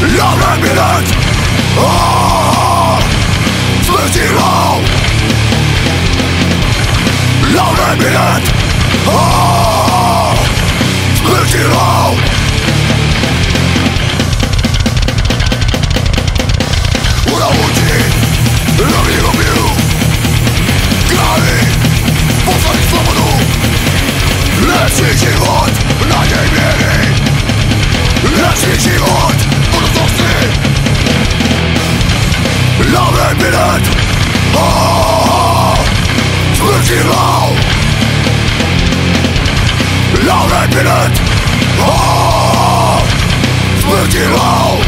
Love minute. Smoothie roll. Love minute. Smoothie roll. Una uči, lubię Grali, poznali slobodu. Lepszy żywot na niej mieli. Lepszy żywot budżetowski. Love minute. Smoothie roll. Love minute. Smoothie roll.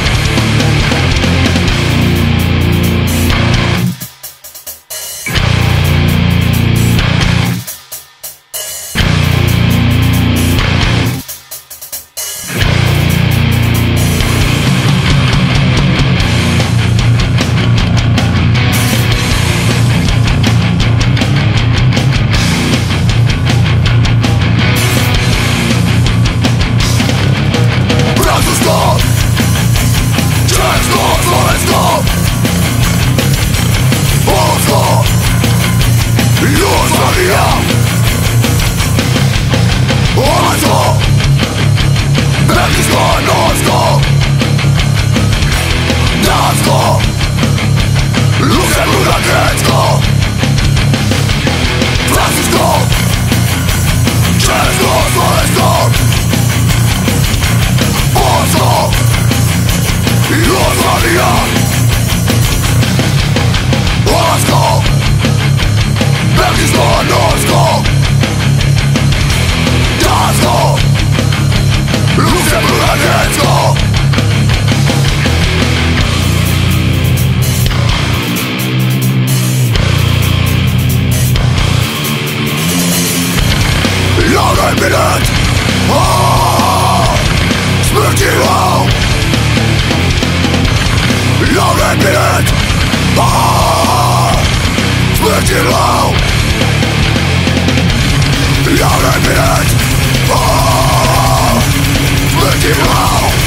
Minute. Smoothie roll. Love minute. Smoothie roll. Love minute. Smoothie roll.